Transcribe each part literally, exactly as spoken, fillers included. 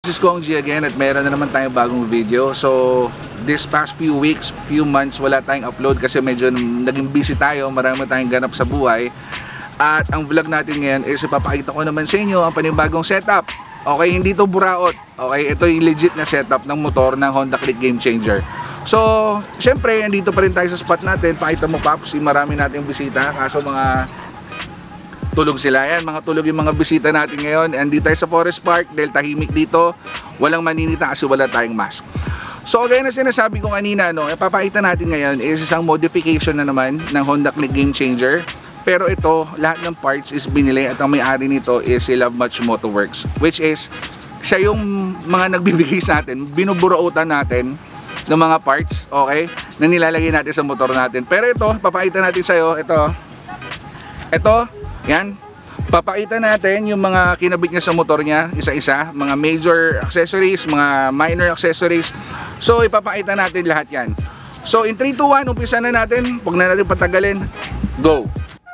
This is Kong G again at meron na naman tayong bagong video. So, this past few weeks, few months, wala tayong upload kasi medyo naging busy tayo. Marami tayong ganap sa buhay. At ang vlog natin ngayon is ipapakita ko naman sa inyo ang panibagong setup. Okay, hindi to buraot. Okay, ito yung legit na setup ng motor ng Honda Click Game Changer. So, syempre, andito pa rin tayo sa spot natin. Pakita mo, Paps, marami nating bisita. Kaso mga tulog sila yan. Mga tulog yung mga bisita natin ngayon. Andito tayo sa Forest Park dahil tahimik dito. Walang maninita kasi wala tayong mask. So, gaya na sinasabi ko kanina, no, ipapakita natin ngayon is isang modification na naman ng Honda Click Game Changer. Pero ito, lahat ng parts is binili at ang may-ari nito is si Love Much Motorworks. Which is, siya yung mga nagbibigay sa atin, binuburautan natin ng mga parts, okay, na nilalagay natin sa motor natin. Pero ito, papakita natin sa'yo, ito, ito, yan, papakita natin yung mga kinabit niya sa motor niya, isa-isa, mga major accessories, mga minor accessories. So, ipapakita natin lahat yan. So, in three, two, one, umpisa na natin, huwag na natin patagalin, go!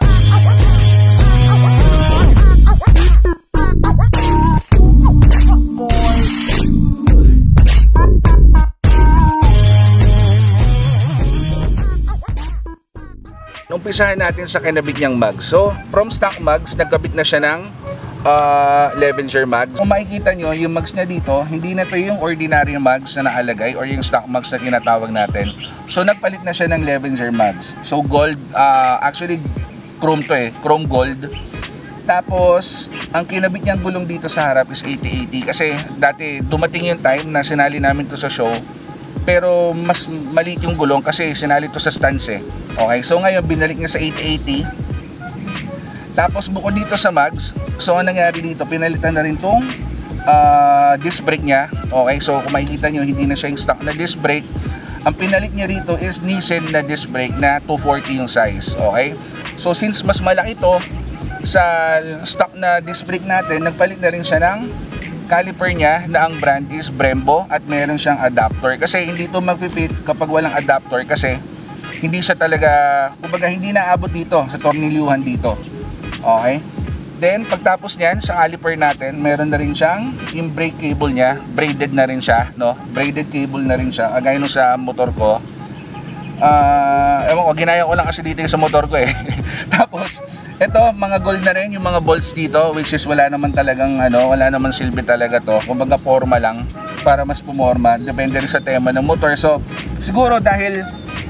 Umpisahan natin sa kinabit niyang mags. So, from stock mags, nagkabit na siya ng uh, Levenger mags. Kung makikita nyo, yung mags niya dito, hindi na ito yung ordinary mags na naalagay or yung stock mags na tinatawag natin. So, nagpalit na siya ng Levenger mags. So, gold, uh, actually, chrome to eh, chrome gold. Tapos, ang kinabit niyang gulong dito sa harap is eighty eighty. Kasi, dati, dumating yung time na sinali namin to sa show. Pero mas maliit yung gulong kasi sinali to sa stance eh. Okay, so ngayon binalik niya sa eight eighty. Tapos bukod dito sa mags, so ang nangyari dito, pinalitan na rin tong uh, disc brake niya. Okay, so kung makikita nyo, hindi na siya yung stock na disc brake. Ang pinalit niya rito is Nissin na disc brake na two forty yung size. Okay, so since mas malaki to sa stock na disc brake natin, nagpalit na rin siya ng caliper niya na ang brand is Brembo at meron siyang adapter kasi hindi to mag-fit kapag walang adapter kasi hindi siya talaga, kumbaga hindi naabot dito sa tornilyuhan dito. Okay, then pagtapos niyan sa caliper natin, meron na rin siyang yung brake cable niya, braided na rin siya, no, braided cable na rin siya agay no sa motor ko. Uh, ewan ko, ginaya ko lang kasi dito sa motor ko eh. Tapos ito, mga gold na rin yung mga bolts dito, which is wala naman talagang ano, wala naman silbi talaga to. Kumbaga forma lang para mas pumorma, depende rin sa tema ng motor. So, siguro dahil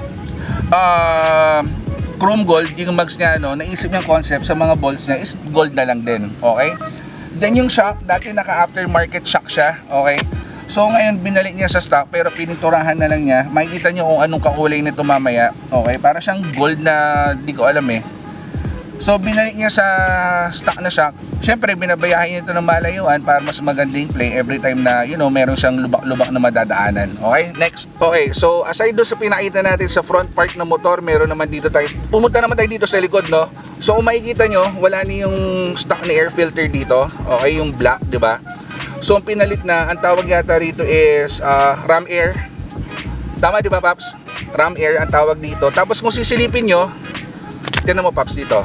uh, chrome gold yung mags niya, no, naisip niyang concept sa mga bolts niya is gold na lang din, okay? Then yung shock, dati naka aftermarket shock siya, okay? So ngayon binalik niya sa stock pero pininturahan na lang niya. Makikita niyo kung anong kakulay nito mamaya, okay? Para siyang gold na di ko alam eh. So binalik niya sa stock na shock. Siyempre binabayahan niya ito ng malayuan para mas magandang play every time na, you know, meron siyang lubak-lubak na madadaanan. Okay, next. Okay, so aside doon sa pinakita natin sa front part ng motor, meron naman dito tayo, pumunta naman tayo dito sa likod, no? So kung makikita nyo, wala ni yung stock na air filter dito. Okay, yung black, di ba? So ang pinalit na, ang tawag yata rito is uh, ram air. Tama di ba, Paps? Ram air ang tawag dito. Tapos kung sisilipin nyo, tignan mo, Paps, dito.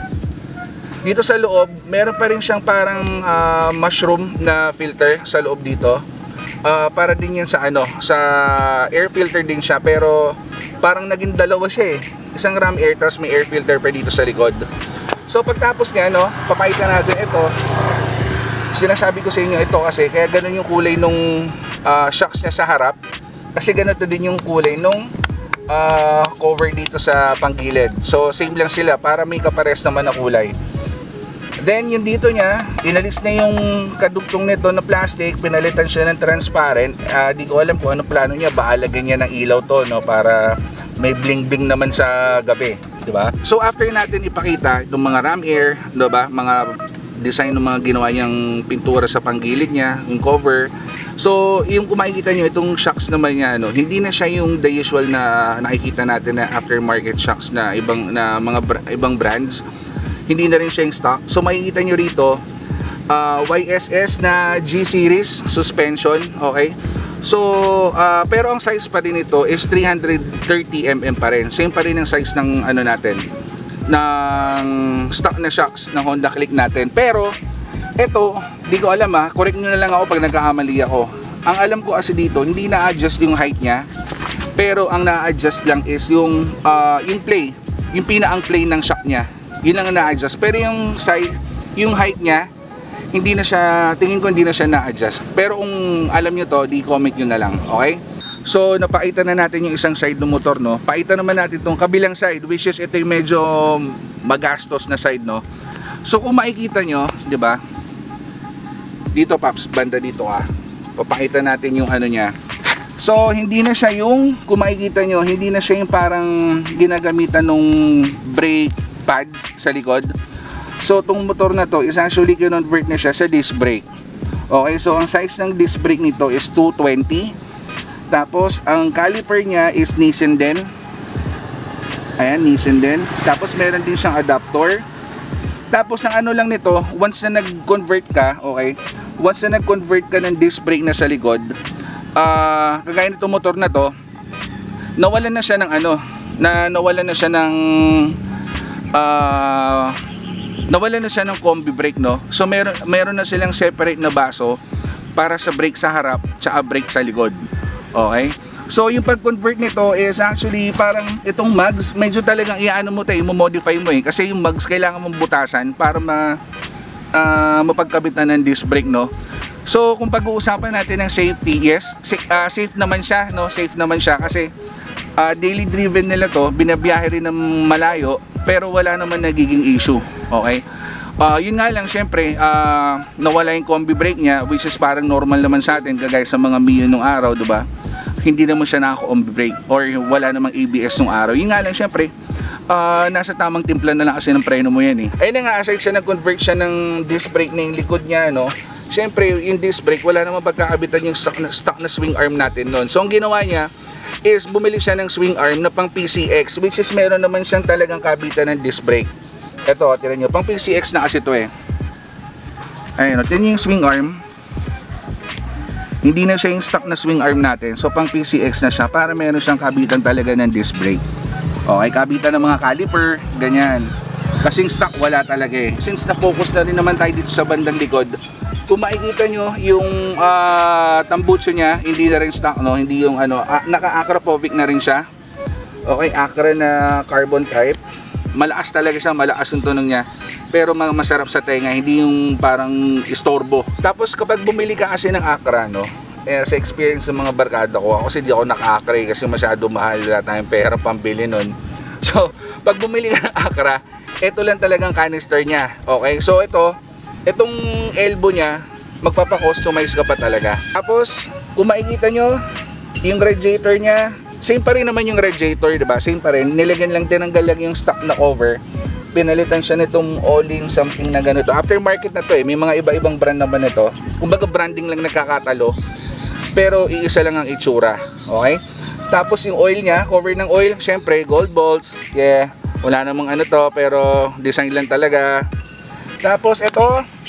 Dito sa loob, meron pa rin siyang parang uh, mushroom na filter sa loob dito. Uh, para din yan sa ano, sa air filter din siya, pero parang naging dalawa siya eh. Isang ram air, tapos may air filter pa dito sa likod. So pagtapos nga, no, papakita natin ito. Sinasabi ko sa inyo ito kasi, kaya ganun yung kulay nung uh, shocks niya sa harap. Kasi ganito din yung kulay nung uh, cover dito sa panggilid. So same lang sila para may kapares naman na kulay. Then yung dito niya, inalis na yung kadugtong nito na plastic, pinalitan siya ng transparent. Uh, di ko alam kung ano plano niya, baka lagyan niya ng ilaw to, no, para may bling bling naman sa gabi, di ba? So after natin ipakita itong mga ram air, di ba, mga design ng mga ginawa niyang pintura sa panggilid niya, yung cover. So yung kung makikita niyo itong shocks naman niya, no, hindi na siya yung the usual na nakikita natin na aftermarket shocks na ibang na mga bra ibang brands. Hindi na rin siya yung stock. So makikita nyo rito uh, Y S S na G series suspension, okay? So uh, pero ang size pa rin ito is three thirty millimeters pa rin. Same pa rin ang size ng ano natin, ng stock na shocks ng Honda Click natin. Pero Ito, di ko alam ha, correct nyo na lang ako pag nagkakamali ako. Ang alam ko kasi dito, hindi na-adjust yung height niya, pero ang na-adjust lang is yung, uh, yung play, yung pinaang play ng shock niya. Yun lang ang na-adjust. Pero yung side, yung height niya, hindi na siya, tingin ko hindi na siya na-adjust. Pero kung alam nyo to, di comment nyo na lang, okay? So, napakita na natin yung isang side ng motor, no? Pakita naman natin itong kabilang side, which is ito yung medyo magastos na side, no? So, kung makikita nyo, di ba? Dito, Paps, banda dito ah. Papakita natin yung ano niya. So, hindi na siya yung, kung makikita nyo, hindi na siya yung parang ginagamitan nung brake pads sa likod. So, itong motor na to is actually convert na siya sa disc brake. Okay, so ang size ng disc brake nito is two twenty. Tapos, ang caliper niya is Nissin din. Ayan, Nissin din. Tapos, meron din siyang adapter. Tapos, ang ano lang nito, once na nag-convert ka, okay, once na nag-convert ka ng disc brake na sa likod, uh, kagaya nitong motor na to, nawalan na siya ng ano, na nawalan na siya ng uh, nawalan na siya ng combi brake, no? So meron, meron na silang separate na baso para sa brake sa harap tsaka brake sa likod. Okay? So yung pag-convert nito is actually parang itong mugs, medyo talagang iano mo tayo, mo-modify mo eh. Kasi yung mugs kailangan mong butasan para ma, uh, mapagkabitan ng disc brake, no? So kung pag-uusapan natin ng safety, yes, uh, safe naman siya, no? Safe naman siya kasi uh, daily driven nila to, binabiyahe rin ng malayo, pero wala naman nagiging issue. Okay? Uh, yun nga lang, syempre, uh, nawala yung combi brake niya, which is parang normal naman sa atin, kagaya sa mga Mio nung araw, diba? Hindi naman siya naka-combi brake or wala namang A B S nung araw. Yun nga lang, syempre, uh, nasa tamang timpla na lang kasi ng preno mo yan eh. Ayun na nga, aside siya nag-convert siya ng disc brake na yung likod niya, no? Syempre, yung disc brake, wala namang pagkakabitan yung stock na, stock na swing arm natin nun. So, ang ginawa niya is bumili siya ng swing arm na pang P C X, which is meron naman siyang talagang kabitan ng disc brake. Ito, tira nyo, pang P C X na kasi ito eh. Ayun, ito yung swing arm. Hindi na siya yung stock na swing arm natin. So pang P C X na siya para meron siyang kabitan talaga ng disc brake. Okay, kabitan ng mga caliper, ganyan. Kasing stock wala talaga eh. Since na-focus na rin naman tayo dito sa bandang likod, kung makikita nyo yung uh, tambucho niya, hindi na rin stock, no? Hindi yung ano, uh, naka-Acropovic na rin siya. Okay, Acra na carbon type. Malakas talaga siya, malakas yung tunog niya. Pero mga masarap sa tenga, hindi yung parang istorbo. Tapos kapag bumili ka kasi ng Acra, no, eh, sa experience ng mga barkada ko, ako kasi di ako naka-Acra eh, kasi masyado mahal, wala tayong pera pambili nun. So, pag bumili ka ng Acra, ito lang talagang canister niya. Okay, so ito, itong elbow niya, magpapa-customize ka pa talaga. Tapos, kung makikita nyo, yung radiator niya, same pa rin naman yung radiator, diba? Same pa rin. Nilagyan lang, tinanggal lang yung stock na cover. Pinalitan siya nitong all-in something na ganito. Aftermarket na to eh. May mga iba-ibang brand naman ito. Kumbaga branding lang nagkakatalo. Pero iisa lang ang itsura. Okay? Tapos yung oil niya, cover ng oil, syempre gold bolts. Yeah. Wala namang ano to, pero design lang talaga. Tapos ito,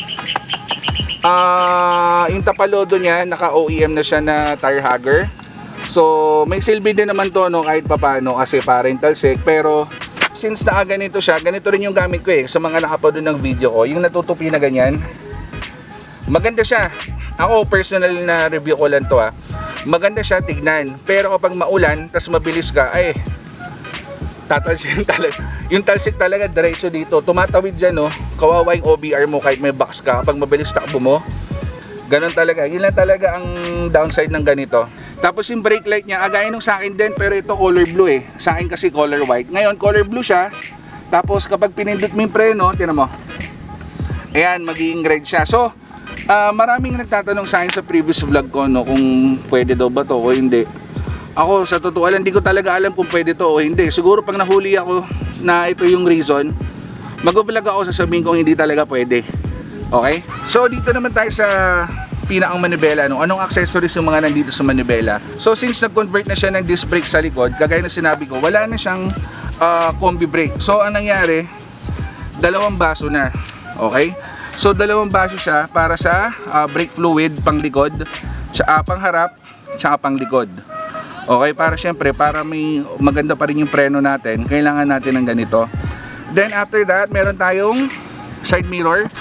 uh, yung tapalodo niya, naka-O E M na siya na tire hugger. So, may silbi din naman to, no, kahit papano kasi parental sec. Pero, since nakaganito siya, ganito rin yung gamit ko eh. Sa mga nakapanood ng video ko, yung natutupi na ganyan. Maganda siya. Ako, personal na review ko lang to ah. Maganda siya tignan. Pero kapag maulan, tas mabilis ka, ay, tatalsik yung talaga. Yung talsik talaga, diretso dito. Tumatawid dyan, no. Kawawa yung O B R mo kahit may box ka. Kapag mabilis takbo mo, ganun talaga. Yun lang talaga ang downside ng ganito. Tapos yung brake light niya, agaya nung sa akin din, pero ito color blue eh. Sa akin kasi color white. Ngayon, color blue siya. Tapos kapag pinindot mo yung preno, tinan mo. Ayan, magiging red siya. So, uh, maraming nagtatanong sa akin sa previous vlog ko, no, kung pwede daw ba to o hindi. Ako, sa totoo lang, hindi ko talaga alam kung pwede to o hindi. Siguro pag nahuli ako na ito yung reason, mag-vlog ako, sasabihin kong hindi talaga pwede. Okay? So, dito naman tayo sa pinakang manibela, no? Anong accessories yung mga nandito sa manibela. So since nag-convert na siya ng disc brake sa likod, kagaya na sinabi ko, wala na siyang uh, combi brake. So ang nangyari, dalawang baso na. Okay? So dalawang baso siya para sa uh, brake fluid pang likod, tsaka pang harap, tsaka pang likod. Okay? Para syempre, para may maganda pa rin yung preno natin, kailangan natin ng ganito. Then after that, meron tayong side mirror.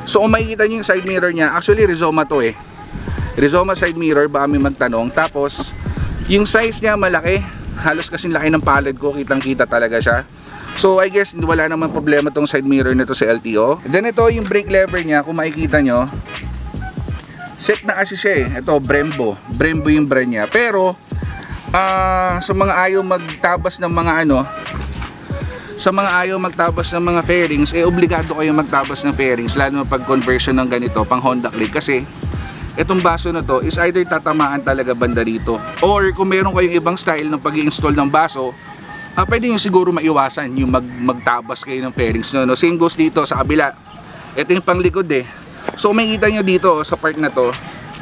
So kung makikita nyo yung side mirror niya, actually Rizoma to eh. Rizoma side mirror, baka may magtanong. Tapos yung size niya malaki, halos kasing laki ng palad ko, kitang kita talaga siya. So I guess wala naman problema tong side mirror nito sa L T O. Then ito yung brake lever niya, kung makikita nyo, set na kasi siya eh. Ito Brembo, Brembo yung brand niya. Pero uh, sa mga ayaw magtabas ng mga ano, sa mga ayaw magtabas ng mga fairings, eh obligado kayo magtabas ng fairings, lalo na pag conversion ng ganito pang Honda Click, kasi itong baso na to is either tatamaan talaga banda dito, or kung meron kayong ibang style ng pag-i-install ng baso, ah, pwede nyo siguro maiwasan yung mag magtabas kayo ng fairings no, no? Same goes dito sa kabila. Ito yung panglikod eh. So kung makikita nyo dito sa part na to,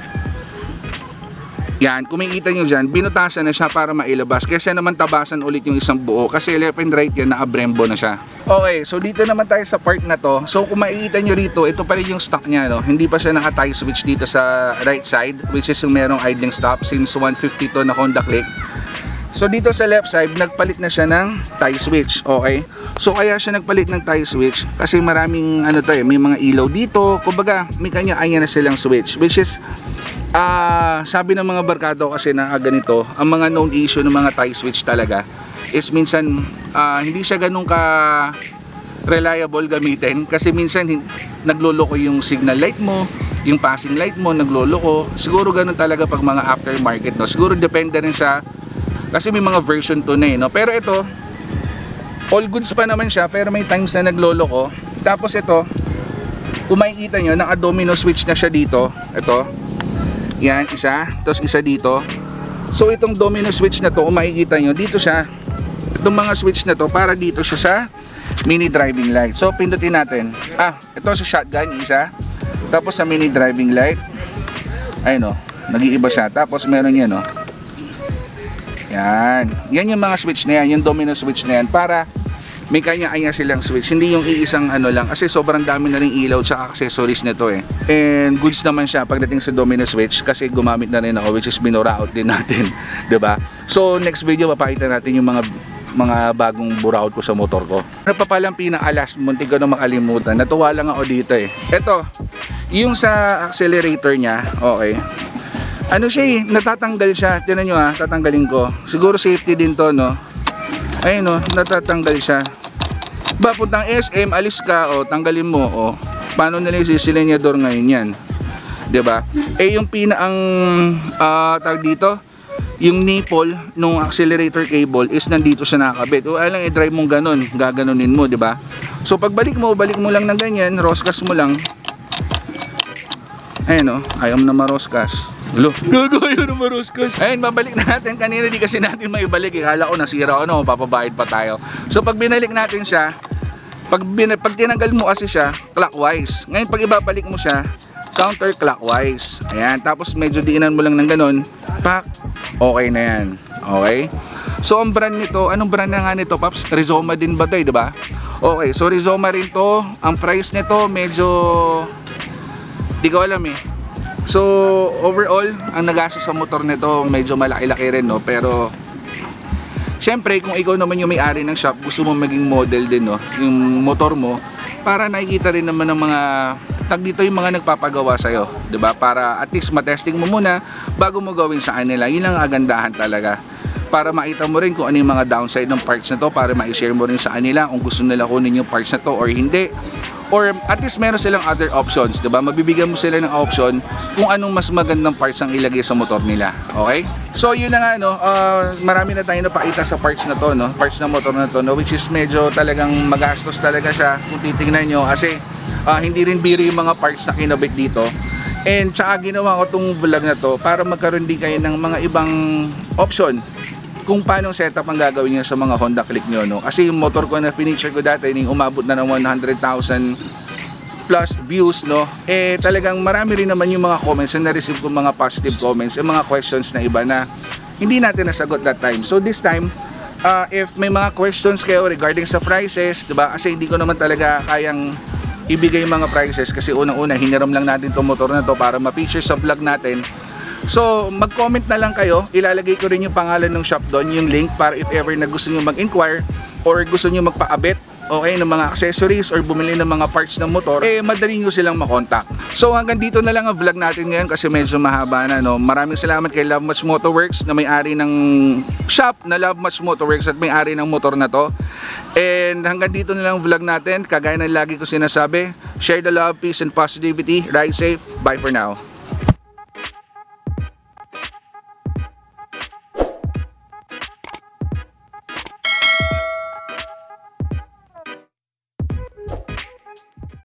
yan, kung makikita nyo dyan, binutasan na siya para mailabas. Kaya naman tabasan ulit yung isang buo, kasi left and right yan, naka-Brembo na siya. Okay, so dito naman tayo sa part na to. So kung makikita nyo rito, ito pala yung stock niya, no? Hindi pa siya naka-tie switch dito sa right side, which is yung merong idling stop since one fifty to na Honda Click. So dito sa left side, nagpalit na siya ng tie switch, okay? So kaya siya nagpalit ng tie switch kasi maraming ano to eh, may mga ilaw dito. Kumbaga, may kanya-kanya na silang switch, which is Ah, uh, sabi ng mga barkado kasi na uh, ganito, ang mga known issue ng mga tie switch talaga is minsan uh, hindi siya ganun ka reliable gamitin, kasi minsan nagloloko yung signal light mo, yung passing light mo nagloloko. Siguro ganun talaga pag mga aftermarket, no. Siguro depende rin sa, kasi may mga version to na eh, no. Pero ito all goods pa naman siya, pero may times na nagloloko. Tapos ito, kung makikita nyo, naka domino switch na siya dito. Ito yan, isa, tapos isa dito. So itong domino switch na to, kung makikita nyo, dito siya, itong mga switch na to, para dito siya sa mini driving light. So pindutin natin, ah, ito sa shotgun, isa, tapos sa mini driving light, ayun o, nag-iiba siya. Tapos meron yan o, yan, yan yung mga switch na yan, yung domino switch na yan, para may kanya-kanya silang switch, hindi yung iisang ano lang, kasi sobrang dami na ring ilaw at accessories nito eh. And goods naman siya pagdating sa domino switch, kasi gumamit na rin ako, which is binura out din natin, diba? So next video papakita natin yung mga mga bagong bura out ko sa motor ko. Ano pa palang pinaka-last, muntik ko na makalimutan, natuwa lang ako dito eh. Ito, yung sa accelerator niya, okay, ano siya eh, natatanggal siya. Tinan nyo ha, tatanggalin ko, siguro safety din to, no? Ayun o, natatanggal siya. Ba, puntang S M, alis ka, o, tanggalin mo, o. Paano nila yung silinyador ngayon yan? Diba? Eh, yung pinaang, uh, tag dito, yung nipple nung accelerator cable is nandito siya nakakabit. O, alang i-drive mong ganun, gaganunin mo, diba? So, pagbalik mo, balik mo lang ng ganyan, roskas mo lang. Ayun o, ayaw mo na maroskas. Hello? Gagaya na maroskas. Ayun, babalik natin. Kanina di kasi natin maibalik. Kala ko nasira ko, no? Papabayad pa tayo. So pag binalik natin siya, pag, bin pag tinanggal mo kasi siya, clockwise. Ngayon pag ibabalik mo siya, counterclockwise. Ayan, tapos medyo diinan mo lang ng ganun. Pak, okay na yan. Okay? So ang brand nito, anong brand na nga nito, Paps? Rizoma din ba ito, diba? Okay, so Rizoma rin to. Ang price nito, medyo di ko alam eh. So overall, ang nagastos sa motor nito medyo malaki-laki rin, no? Pero syempre kung ikaw naman yung may-ari ng shop, gusto mo maging model din, no, yung motor mo, para nakikita rin naman ng mga tag dito yung mga nagpapagawa sa'yo, diba? Para at least matesting mo muna bago mo gawin sa kanila. Yun ang agandahan talaga, para makita mo rin kung ano yung mga downside ng parts na to, para ma-share mo rin sa kanila kung gusto nila kunin yung parts na to or hindi. Or at least meron silang other options, diba? Mabibigyan mo sila ng option kung anong mas magandang parts ang ilagay sa motor nila. Okay? So yun na nga, no, uh, marami na tayo napakita sa parts na to, no, parts ng motor na to, no, which is medyo talagang magastos talaga siya kung titingnan nyo, kasi uh, hindi rin biro yung mga parts na kinabit dito. And tsaka ginawa ko tong vlog na to para magkaroon din kayo ng mga ibang option kung paano setup ang gagawin nyo sa mga Honda Click nyo, no? Kasi yung motor ko na finisher ko dati, yung umabot na ng one hundred thousand plus views, no? Eh talagang marami rin naman yung mga comments na na-receive ko, mga positive comments, yung mga questions na iba na hindi natin nasagot that time. So this time, uh, if may mga questions kayo regarding sa prices, diba? Kasi hindi ko naman talaga kayang ibigay yung mga prices, kasi unang-una hiniram lang natin itong motor na to para ma-feature sa vlog natin. So mag-comment na lang kayo, ilalagay ko rin yung pangalan ng shop doon, yung link, para if ever na gusto nyo mag-inquire or gusto nyo magpa-abit okay, ng mga accessories or bumili ng mga parts ng motor, eh madali nyo silang makontak. So hanggang dito na lang ang vlog natin ngayon kasi medyo mahaba na, no. Maraming salamat kay Love Much Motorworks na may-ari ng shop na Love Much Motorworks at may-ari ng motor na to. And hanggang dito na lang ang vlog natin. Kagaya ng lagi ko sinasabi, share the love, peace and positivity. Ride safe. Bye for now.